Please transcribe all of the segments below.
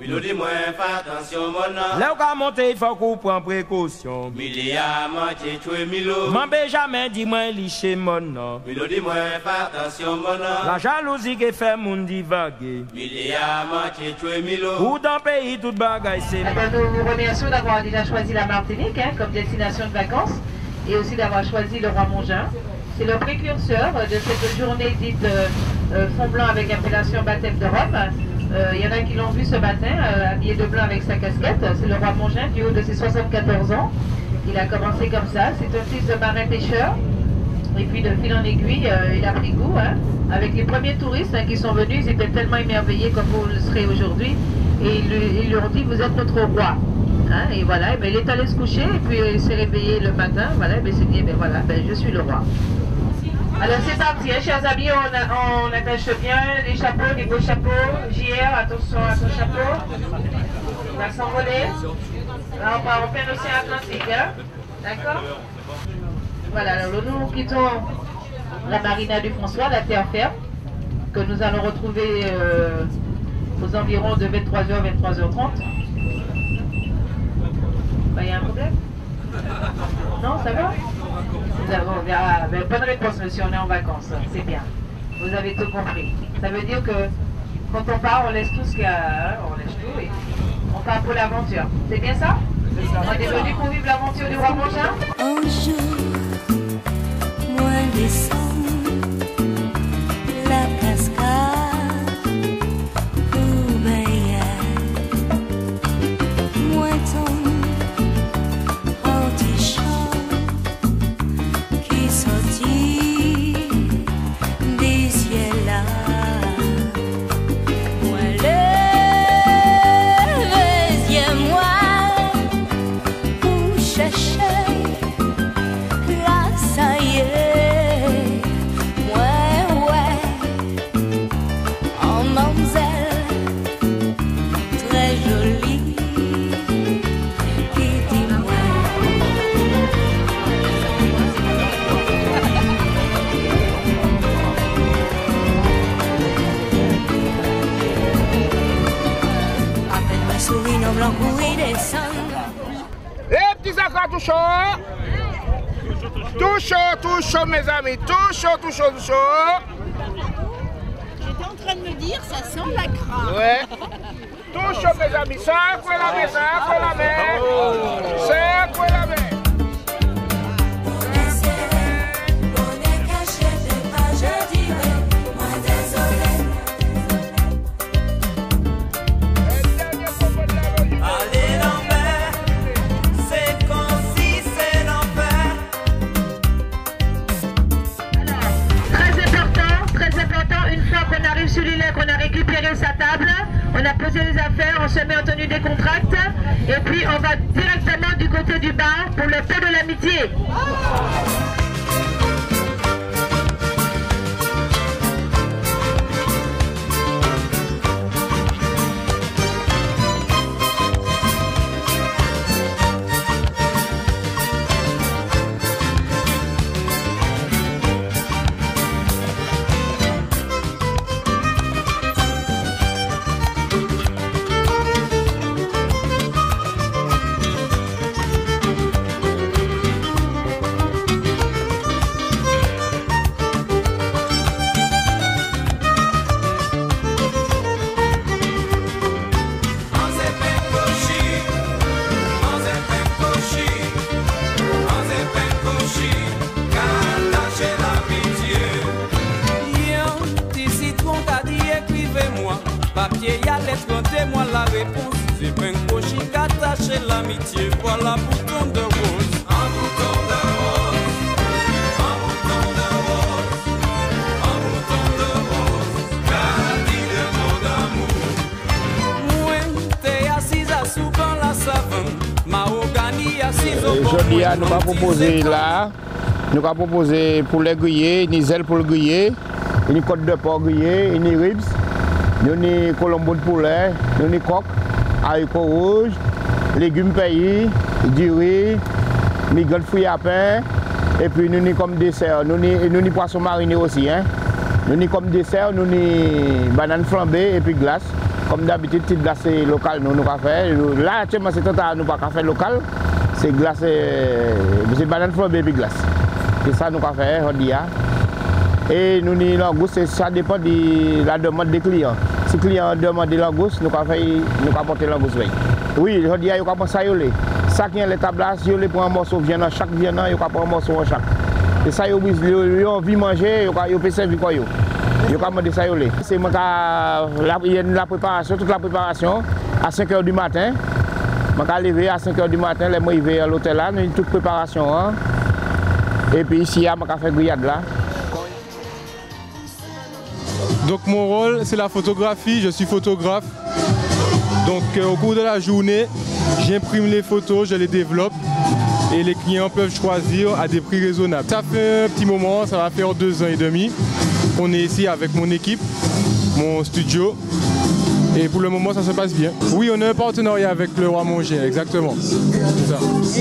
Puis dis-moi, fais attention, mon nom. Là où on monter, il faut qu'on prenne précaution. Milliard, moitié, tué, milo. M'en jamais dis-moi, licher mon nom. Puis dis-moi, fais attention, mon nom. La jalousie qui fait mon divaguer. Milliard, moitié, tué, milo. Ou dans le pays, toute bagaille, c'est nous vous remercions d'avoir déjà choisi la Martinique comme destination de vacances et aussi d'avoir choisi le Roi-Mongin. C'est le précurseur de cette journée dite fond blanc avec appellation baptême de Rome. Il y en a qui l'ont vu ce matin, habillé de blanc avec sa casquette. C'est le Roi-Mongin du haut de ses 74 ans. Il a commencé comme ça. C'est un fils de marin pêcheur. Et puis de fil en aiguille, il a pris goût. Avec les premiers touristes qui sont venus, ils étaient tellement émerveillés comme vous le serez aujourd'hui. Et ils leur ont dit, vous êtes notre roi. Et voilà, il est allé se coucher et puis il s'est réveillé le matin. Voilà, il s'est dit, voilà, je suis le roi. Alors c'est parti, chers amis, on attache bien les chapeaux, les beaux chapeaux. JR, attention à ton chapeau. On va s'envoler. Là, on part en plein océan Atlantique. D'accord? Voilà, alors nous quittons la marina du François, la terre ferme, que nous allons retrouver aux environs de 23h, 23h30. Il y a un problème? Non, ça va? On verra. Bonne réponse, monsieur, on est en vacances, c'est bien. Vous avez tout compris. Ça veut dire que quand on part, on laisse tout ce qu'il y a, on laisse tout et on part pour l'aventure. C'est bien ça? On est venu pour vivre l'aventure du Roi-Mongin? Un jour, moi descends la cascade pour bailler. Moi tombe anti-champ qui sortit des ciels là. Moi le moi pour chercher. Là ça y est, ouais, en mamzelle très jolie qui dit appelle-moi souris non blanc courir descendre. Les petits accords tout chaud. Tout chaud, mes amis. Tout chaud. J'étais en train de me dire, ça sent la crainte. Ouais. Tout chaud, mes amis. Secouez la main. Secouez la main. Sur l'île, qu'on a récupéré sa table, on a posé les affaires, on se met en tenue des contracts et puis on va directement du côté du bar pour le feu de l'amitié. Papier, y'a lettre, contez-moi la réponse. C'est pas un cochon qui attache l'amitié. Voilà bouton de rose. Un bouton de rose. Un bouton de rose. Un bouton de rose. Gardez le mot d'amour. Moi, t'es assise à souvent la savane. Mahogany assise au bord. Aujourd'hui, nous va proposer là. Nous va proposer pour les grillés, ni zèle pour le griller, ni côte de porc grillé, ni ribs. Nous avons colombo de poulet, nous avons coq, haricots rouges, légumes pays, du riz, migotte de fruits à pain, et puis nous avons comme dessert, nous avons poisson mariné aussi. Hein? Nous avons comme dessert, nous avons banane flambée et puis glace. Comme d'habitude, petite glace locale, nous avons fait. Là, actuellement, c'est total, nous n'avons pas fait local. C'est glace, c'est banane flambée et puis glace. C'est ça nous avons fait, aujourd'hui. Et nous avons langouste, ça dépend de la demande des clients. Si les clients demandent des langoustes, nous avons apporté langouste. Oui, aujourd'hui, il y a commencé à yoler. Ça qui est les tablas, ils prennent un morceau de viande, chaque viande, ils prennent un morceau en chaque. Et ça, ils ont envie de manger, ils peuvent servir quoi. Ils ont demandé ça. C'est la préparation, toute la préparation à 5 h du matin. Je suis arrivé à 5 h du matin, je suis arrivé à l'hôtel là, nous avons toute préparation. Hein. Et puis ici, je suis fait grillade là. Donc mon rôle, c'est la photographie, je suis photographe. Donc au cours de la journée, j'imprime les photos, je les développe et les clients peuvent choisir à des prix raisonnables. Ça fait un petit moment, ça va faire 2 ans et demi qu'on est ici avec mon équipe, mon studio. Et pour le moment, ça se passe bien. Oui, on a un partenariat avec le Roi Mongin, exactement. C'est ça.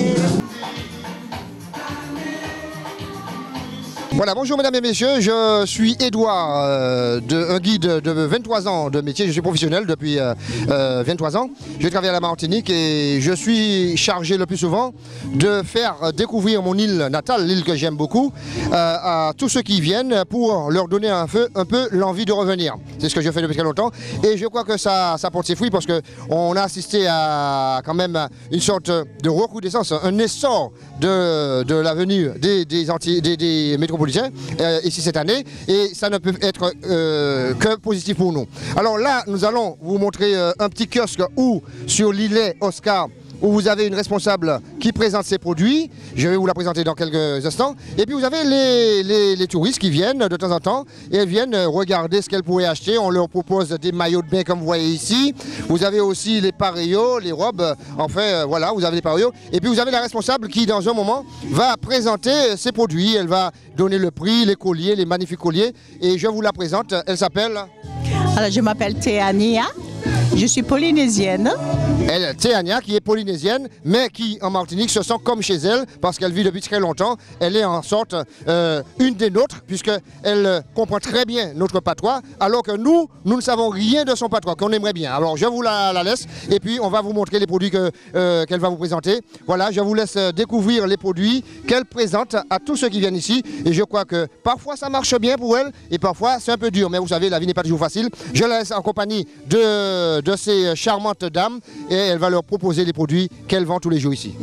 Voilà, bonjour mesdames et messieurs, je suis Edouard, un guide de 23 ans de métier, je suis professionnel depuis 23 ans. Je travaille à la Martinique et je suis chargé le plus souvent de faire découvrir mon île natale, l'île que j'aime beaucoup, à tous ceux qui viennent pour leur donner un peu l'envie de revenir. C'est ce que je fais depuis très longtemps et je crois que ça porte ses fruits parce qu'on a assisté à quand même une sorte de recrudescence, un essor de la venue des métropolitains ici cette année et ça ne peut être que positif pour nous. Alors là, nous allons vous montrer un petit kiosque où sur l'îlet Oscar où vous avez une responsable qui présente ses produits. Je vais vous la présenter dans quelques instants. Et puis vous avez les touristes qui viennent de temps en temps et elles viennent regarder ce qu'elles pourraient acheter. On leur propose des maillots de bain comme vous voyez ici. Vous avez aussi les pareillots, les robes. Enfin voilà, vous avez les pareillots. Et puis vous avez la responsable qui dans un moment va présenter ses produits. Elle va donner le prix, les colliers, les magnifiques colliers. Et je vous la présente. Elle s'appelle... Alors je m'appelle Théania. Je suis polynésienne. Elle, Théania, qui est polynésienne, mais qui en Martinique se sent comme chez elle, parce qu'elle vit depuis très longtemps. Elle est en sorte une des nôtres, puisqu'elle comprend très bien notre patois, alors que nous ne savons rien de son patois, qu'on aimerait bien. Alors je vous la laisse, et puis on va vous montrer les produits qu'elle va vous présenter. Voilà, je vous laisse découvrir les produits qu'elle présente à tous ceux qui viennent ici. Et je crois que parfois ça marche bien pour elle, et parfois c'est un peu dur. Mais vous savez, la vie n'est pas toujours facile. Je la laisse en compagnie de ces charmantes dames et elle va leur proposer les produits qu'elle vend tous les jours ici.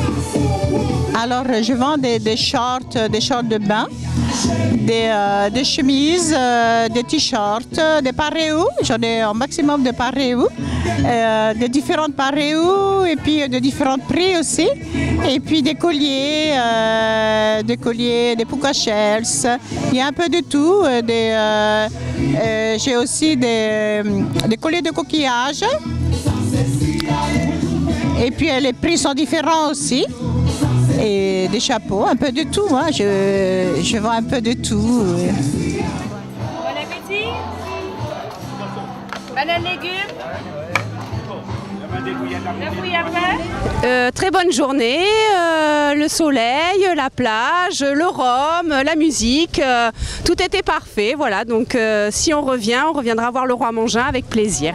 Alors je vends des shorts de bain, des chemises, des t-shirts, des paréos, j'en ai un maximum de paréos, de différentes paréos et puis de différents prix aussi, et puis des colliers, des puka shells, il y a un peu de tout, j'ai aussi des colliers de coquillages. Et puis les prix sont différents aussi. Et des chapeaux, un peu de tout. Hein. Je vends un peu de tout. Bon appétit. Banane légumes. Très bonne journée, le soleil, la plage, le rhum, la musique, tout était parfait. Voilà, donc si on reviendra voir le Roi Mongin avec plaisir.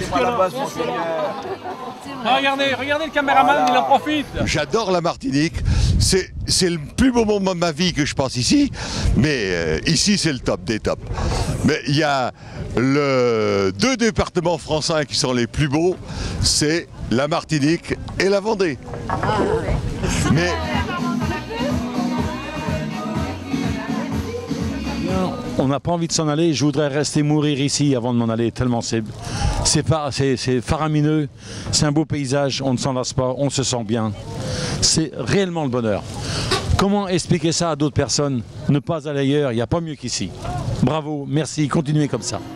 Regardez le caméraman, il en profite. J'adore la Martinique. C'est le plus beau moment de ma vie que je passe ici. Mais ici, c'est le top des tops. Mais il y a deux départements français qui sont les plus beaux. C'est la Martinique et la Vendée. Mais... On n'a pas envie de s'en aller, je voudrais rester mourir ici avant de m'en aller, tellement c'est faramineux, c'est un beau paysage, on ne s'en lasse pas, on se sent bien. C'est réellement le bonheur. Comment expliquer ça à d'autres personnes? Ne pas aller ailleurs, il n'y a pas mieux qu'ici. Bravo, merci, continuez comme ça.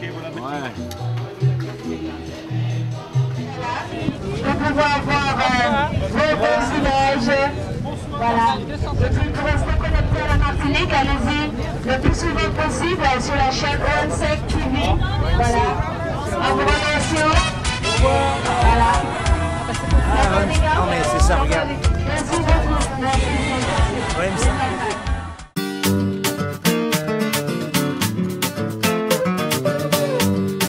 Pour pouvoir voir vos personnages. Voilà. Et puis pour rester connecté à la Martinique, allez-y le plus souvent possible sur la chaîne ON5 TV. Voilà. En vous remerciant. Voilà. Non mais c'est ça, regarde.